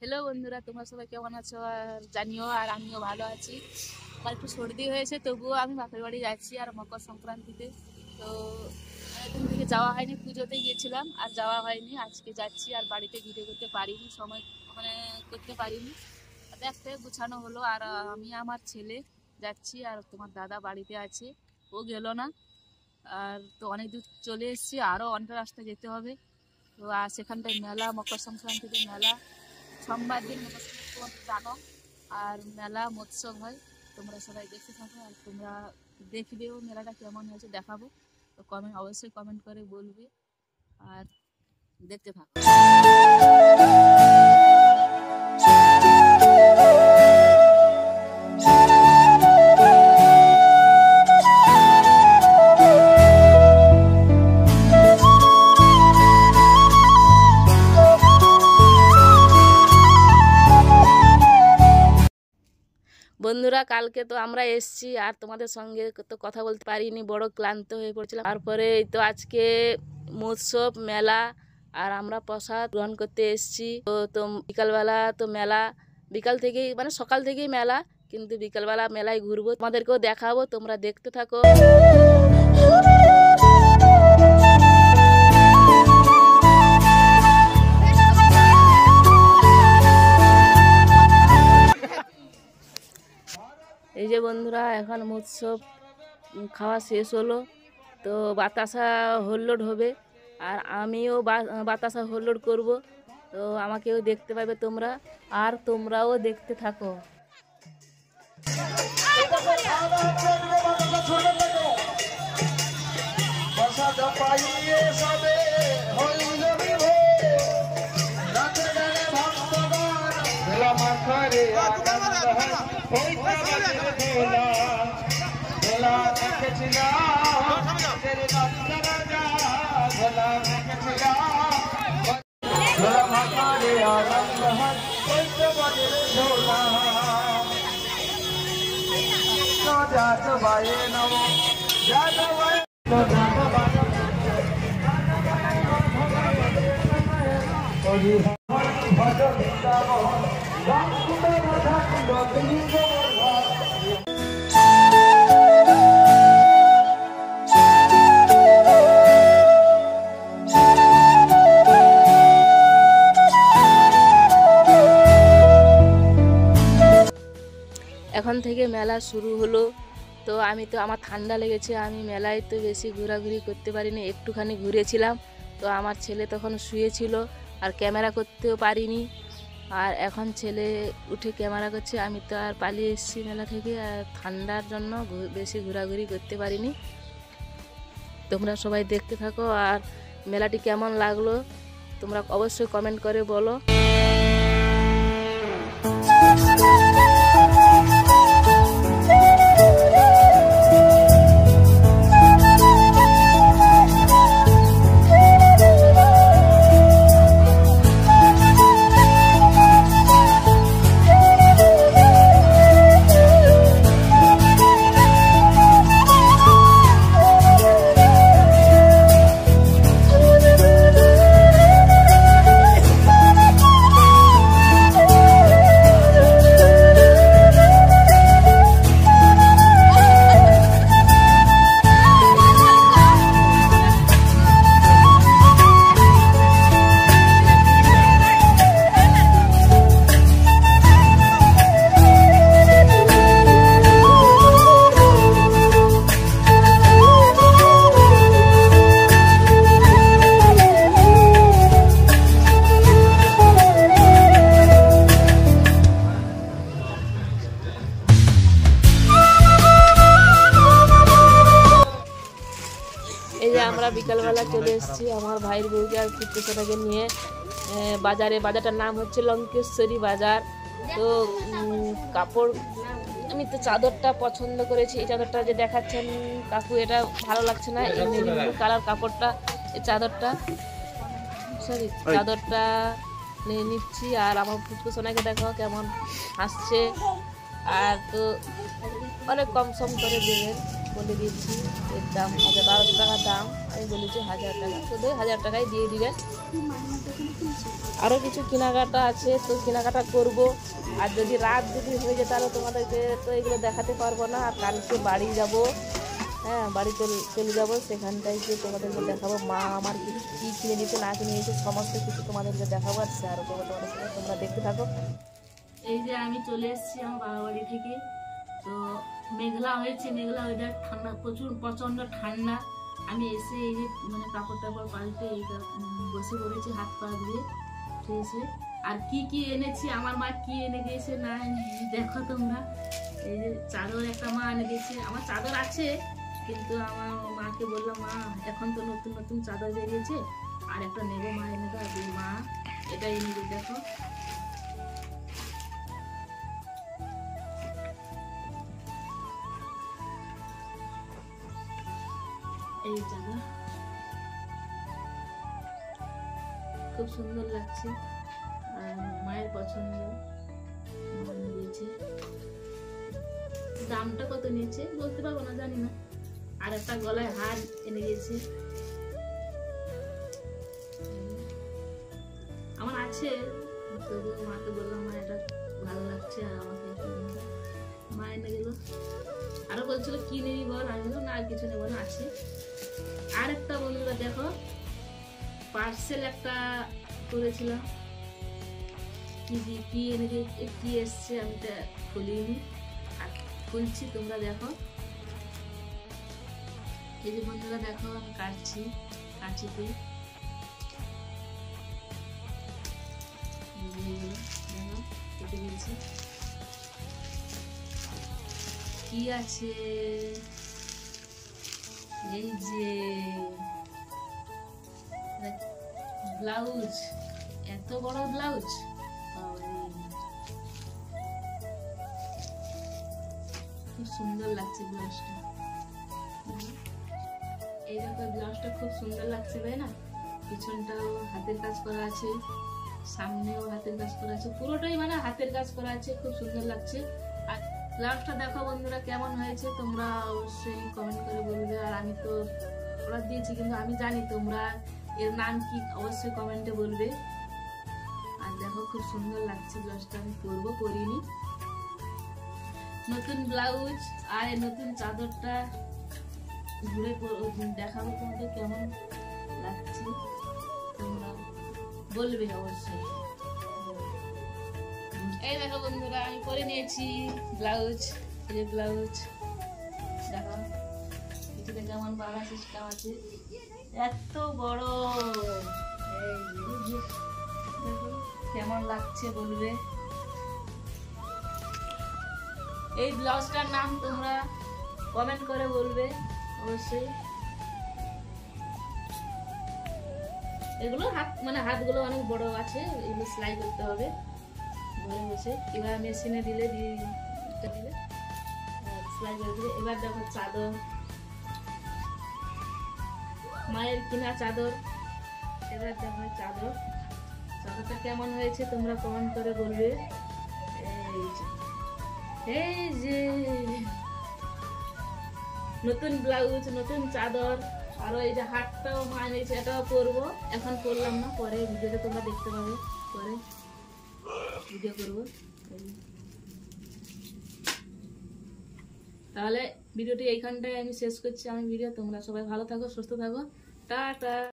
Hello বন্ধুরা, তোমরা সবাই কেমন আছো? আর জানিও, আর আমিও ভালো আছি। আমার একটু সর্দি হয়েছে, তবুও আমি বাপের বাড়ি যাচ্ছি আর মকর সংক্রান্তিতে। তো অনেকদিন থেকে যাওয়া হয়নি, পুজোতে গিয়েছিলাম আর যাওয়া হয়নি। আজকে যাচ্ছি আর বাড়িতে ভিডিও করতে পারিনি, সময় মানে করতে পারিনি। ব্যাগ থেকে গুছানো হলো আর আমি আমার ছেলে যাচ্ছি, আর তোমার দাদা বাড়িতে আছে, ও গেল না। আর তো অনেক দূর চলে এসেছি, আরও অনেকটা রাস্তা যেতে হবে। তো আর সেখানটায় মেলা, মকর সংক্রান্তিতে মেলা, সোমবার দিন মকর সংক্রান্তি জানো। আর মেলা মৎসব হয়, তোমরা সবাই দেখতে থাকো আর তোমরা দেখবেও মেলাটা কেমন হয়েছে, দেখাবো। তো অবশ্যই কমেন্ট করে বলবে আর দেখতে থাকো। বন্ধুরা, কালকে তো আমরা এসছি আর তোমাদের সঙ্গে তো কথা বলতে পারিনি, বড় ক্লান্ত হয়ে পড়ছিলাম। তারপরে এই তো আজকে মহোৎসব মেলা আর আমরা প্রসাদ গ্রহণ করতে এসছি। তো বিকালবেলা তো মেলা, বিকাল থেকেই মানে সকাল থেকেই মেলা, কিন্তু বিকালবেলা মেলায় ঘুরবো, তোমাদেরকেও দেখাবো, তোমরা দেখতে থাকো। এই যে বন্ধুরা, এখন মহোৎসব খাওয়া শেষ হলো, তো বাতাসা হল্লোড হবে আর আমিও বাতাসা হল্লোড করব। তো আমাকেও দেখতে পাবে তোমরা, আর তোমরাও দেখতে থাকো। এখন থেকে মেলা শুরু হলো। তো আমার ঠান্ডা লেগেছে, আমি মেলায় তো বেশি ঘোরাঘুরি করতে পারিনি, একটুখানি ঘুরেছিলাম। তো আমার ছেলে তখন শুয়েছিল আর ক্যামেরা করতেও পারিনি। আর এখন ছেলে উঠে ক্যামেরা করছে, আমি তো আর পালিয়ে এসেছি মেলা থেকে, আর ঠান্ডার জন্য বেশি ঘোরাঘুরি করতে পারিনি। তোমরা সবাই দেখতে থাকো আর মেলাটি কেমন লাগলো তোমরা অবশ্যই কমেন্ট করে বলো। আমরা বিকালবেলা চলে এসেছি আমার ভাইয়ের বউকে আর পুত্রটাকে নিয়ে বাজারটার নাম হচ্ছে লঙ্কেশ্বরী বাজার। তো কাপড়, আমি তো চাদরটা পছন্দ করেছি, এই চাদরটা যে দেখাচ্ছেন কাকু, এটা ভালো লাগছে না, এই নেভি ব্লু কালার কাপড়টা, এই চাদরটা নিয়ে নিচ্ছি। আর আমার পুত্রসোনাকে দেখো কেমন হাসছে, আর তো অনেক কম সম করে দেবেন। বলে দিয়েছি এর দাম 1200 টাকা দাম। আমি বলেছি 1000 টাকা, শুধু 1000 টাকায় দিয়ে দিবেন। আরও কিছু কেনাকাটা আছে, তো কেনাকাটা করব। আর যদি রাত যদি হয়ে যায় তাহলে তোমাদেরকে তো এগুলো দেখাতে পারবো না। আর কালকে বাড়ি যাব, হ্যাঁ বাড়ি চলে যাবো, সেখানটায় গিয়ে তোমাদেরকে দেখাবো মা আমার কী কিনে দিয়েছে না কিনে দিয়েছে সমস্ত কিছু তোমাদেরকে দেখাবো আর শেয়ার করবো তোমাদের সঙ্গে। তোমরা দেখতে থাকো। এই যে আমি চলে এসেছি আমার বাবা বাড়ি থেকে। তো মেঘলা হয়েছে, মেঘলা ওয়েদার, ঠান্ডা প্রচুর, প্রচণ্ড ঠান্ডা। আমি এসে এই যে মানে কাপড় টাপড় পাল্টে এইটা বসে পড়েছি হাত পা দিয়ে এসে। আর কি কি এনেছি, আমার মা কি এনে দিয়েছে না দেখো তোমরা। এই যে চাদর একটা মা এনে দিয়েছে, আমার চাদর আছে কিন্তু আমার মাকে বললাম মা এখন তো নতুন নতুন চাদর বেরিয়েছে আর একটা নেবো, মা এনে দাও। মা এটা এনে দিয়ে দেখো, এই চাদর খুব সুন্দর লাগছে আর মায়ের পছন্দ দিয়েছে। দামটা কত নিয়েছে বলতে পারবো না, জানি না। আর একটা গলায় হার এনে দিয়েছে, আমার আছে তবুও মাকে বললাম মা এটা ভালো লাগছে আর আমাকে মা এনে দিল। আরো বলছিল কি নেবি বল, আমি বললাম না আর কিছু নেবো না, আছে। আর একটা বন্ধুরা দেখো পার্সেল একটা করেছিলাম, কি এনে কি এসছে আমি এটা খুলিনি আর খুলছি, তোমরা দেখো। এই যে বন্ধুরা দেখো আমি কাটছি, কাঁচিতে কেটে দিয়েছি। কি আছে এই যে ব্লাউজ, এত বড় ব্লাউজ, খুব সুন্দর লাগছে ব্লাউজটা। এই দেখো ব্লাউজটা খুব সুন্দর লাগছে তাই না? পিছনটাও হাতের কাজ করা আছে, সামনেও হাতের কাজ করা আছে, পুরোটাই মানে হাতের কাজ করা আছে, খুব সুন্দর লাগছে। আর ব্লাউজটা দেখো বন্ধুরা কেমন হয়েছে তোমরা অবশ্যই কমেন্ট করে বলবে। আর আমি তো অর্ডার দিয়েছি কিন্তু আমি জানি তোমরা এর নাম কি অবশ্যই কমেন্টে বলবে। আর দেখো খুব সুন্দর লাগছে ব্লাউজটা, আমি পরবো, পরিনি। নতুন ব্লাউজ আর এই নতুন চাদরটা ঘুরে দেখাবো তোমাদের কেমন লাগছে, তোমরা বলবে অবশ্যই। এই দেখো বন্ধুরা আমি পরে নিয়েছি ব্লাউজ, এই যে ব্লাউজ দেখো এখানে কেমন বাড়া সিস্টেম আছে, এত বড়। এই দেখো কেমন লাগছে বলবে। এই ব্লাউজটার নাম তোমরা কমেন্ট করে বলবে অবশ্যই। এগুলো হাত মানে হাতগুলো অনেক বড় আছে, এগুলো সেলাই করতে হবে ঘরে বসে, এবার মেশিনে দিলে সেলাই করে দিলে। এবার দেখো চাদর, মায়ের কিনা চাদর। এবার দেখো চাদর, চাদরটা কেমন হয়েছে তোমরা কমেন্ট করে বলবে। এই যে নতুন ব্লাউজ, নতুন চাদর, আরো এই যে হাতটাও মা এনেছে, এটাও পরবো, এখন পরলাম না, পরে ভিডিওতে তোমরা দেখতে পাবে, পরে ভিডিও করবো। তাহলে ভিডিওটি এইখানটায় আমি শেষ করছি। আমি ভিডিও, তোমরা সবাই ভালো থাকো, সুস্থ থাকো, টাটা।